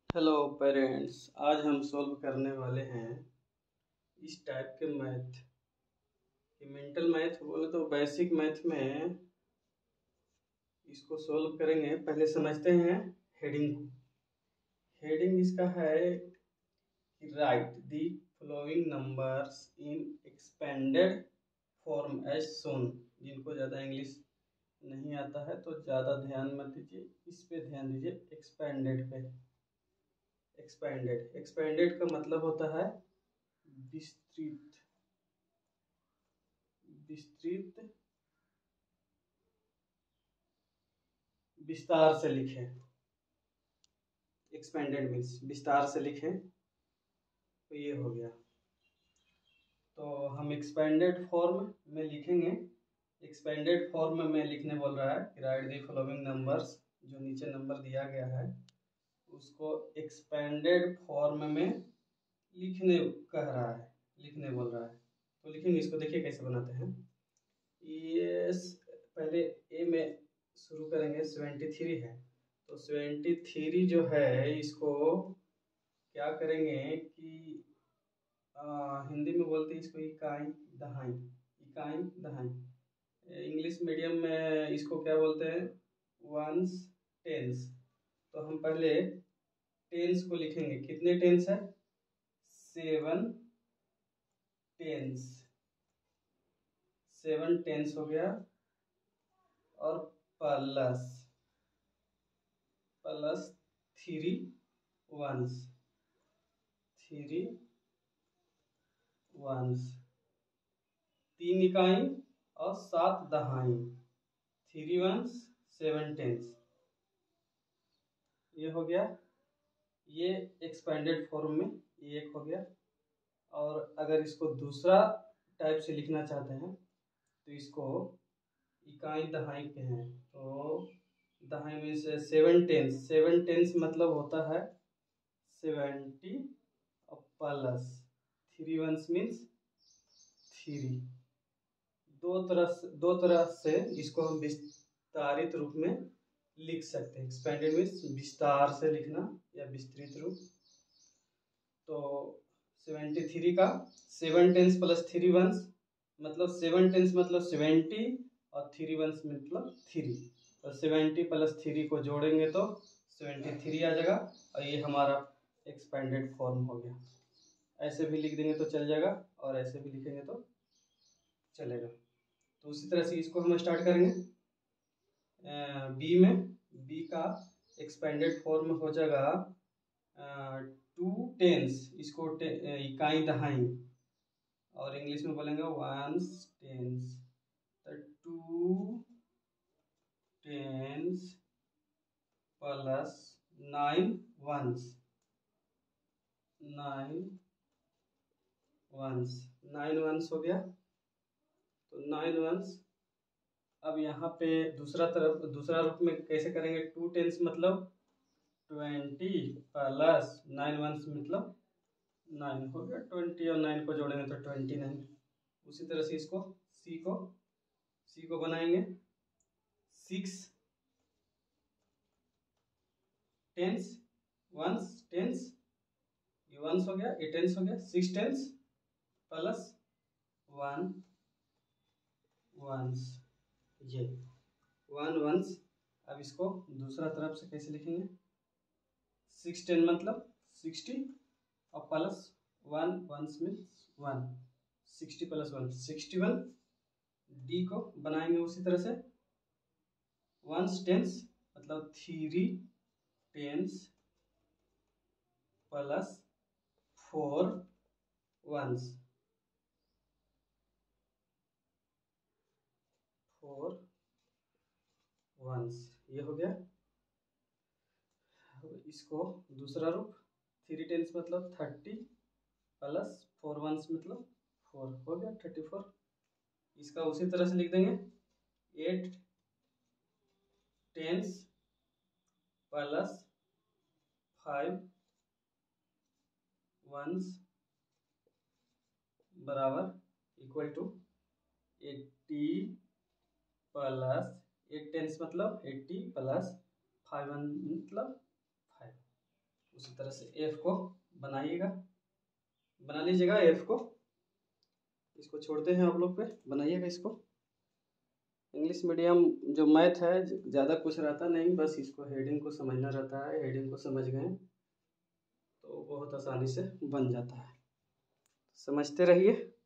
Hello parents, आज हम solve करने वाले हैं इस टाइप के मैथ कि मेंटल मैथ बोले तो बेसिक मैथ में इसको सॉल्व करेंगे। पहले समझते हैं हेडिंग को। हेडिंग इसका है कि write the following numbers in expanded form as shown. जिनको ज़्यादा इंग्लिश नहीं आता है तो ज़्यादा ध्यान मत दीजिए, इस पे ध्यान दीजिए। एक्सपेंडेड पे, एक्सपेंडेड का मतलब होता है विस्तृत, विस्तृत, विस्तार से लिखें। एक्सपेंडेड मीन्स विस्तार से लिखें, तो ये हो गया। तो हम एक्सपेंडेड फॉर्म में लिखेंगे। एक्सपेंडेड फॉर्म में लिखने बोल रहा है कि राइट द फॉलोइंग नंबर्स, जो नीचे नंबर दिया गया है उसको एक्सपेंडेड फॉर्म में लिखने कह रहा है, लिखने बोल रहा है। तो लिखेंगे इसको, देखिए कैसे बनाते हैं। ये पहले ए में शुरू करेंगे। 73 है तो 73 जो है इसको क्या करेंगे कि हिंदी में बोलते हैं इसको इकाई दहाई, इकाई दहाई। इंग्लिश मीडियम में इसको क्या बोलते हैं, वंस, टेंस। तो हम पहले टेंस को लिखेंगे। कितने टेंस है, 7 टेंस, 7 टेंस हो गया। और प्लस प्लस 3 वंस, 3 वंस, 3 इकाई और 7 दहाई। 3 वंस 7 टेंस, ये हो गया। ये एक्सपेंडेड फॉर्म में ये एक हो गया। और अगर इसको दूसरा टाइप से लिखना चाहते हैं तो इसको इकाई दहाई के हैं। तो दहाई में से 7 टेंस, 7 टेंस मतलब होता है 70 और प्लस 3 वंस मीन्स 3। दो तरह से इसको हम विस्तारित रूप में लिख सकते हैं। एक्सपेंडेड मीन्स विस्तार से लिखना या विस्तृत रूप। तो 73 का 7 टेंस प्लस 3 वंस मतलब 7 टेंस मतलब 70 और 3 वंस मतलब 3। तो 70 प्लस 3 को जोड़ेंगे तो 73 आ जाएगा और ये हमारा एक्सपेंडेड फॉर्म हो गया। ऐसे भी लिख देंगे तो चल जाएगा और ऐसे भी लिखेंगे तो चलेगा। तो उसी तरह से इसको हम स्टार्ट करेंगे। बी में, बी का एक्सपेंडेड फॉर्म हो जाएगा 2 टेंस, इसको इकाई दहाई और इंग्लिश में बोलेंगे वंस टेंस। तो 2 tens plus 9 ones, 9 ones, 9 ones हो गया। तो 9 वंस। अब यहाँ पे दूसरा रूप में कैसे करेंगे। 2 टेंस मतलब 20 प्लस 9 वंस मतलब 9 हो गया। 20 और 9 को जोड़ेंगे तो 29। उसी तरह से इसको सी को बनाएंगे। 6 टेंस वंस टेंस, ये वंस हो गया, ये टेंस हो गया। 6 टेंस प्लस 1 वंस, ये 1 वंस। अब इसको दूसरा तरफ से कैसे लिखेंगे। 6 10 मतलब 60 और plus 1 ones means 1, 60 plus 1 61। D को बनाएंगे उसी तरह से। वंस टेंस मतलब 3 टेंस प्लस 4 वंस, 4 वंस, ये हो गया। इसको दूसरा रूप 3 टेंस मतलब 30 प्लस 4 वंस मतलब 4 हो गया 34। इसका उसी तरह से लिख देंगे। 8 टेंस प्लस 5 वंस बराबर इक्वल टू 80 प्लस 8 टेंस मतलब 80 प्लस 5 मतलब 5। उसी तरह से एफ को बनाइएगा, बना लीजिएगा एफ को। इसको छोड़ते हैं आप लोग पे, बनाइएगा इसको। इंग्लिश मीडियम जो मैथ है ज़्यादा कुछ रहता नहीं, बस इसको हेडिंग को समझना रहता है। हेडिंग को समझ गए तो बहुत आसानी से बन जाता है, समझते रहिए।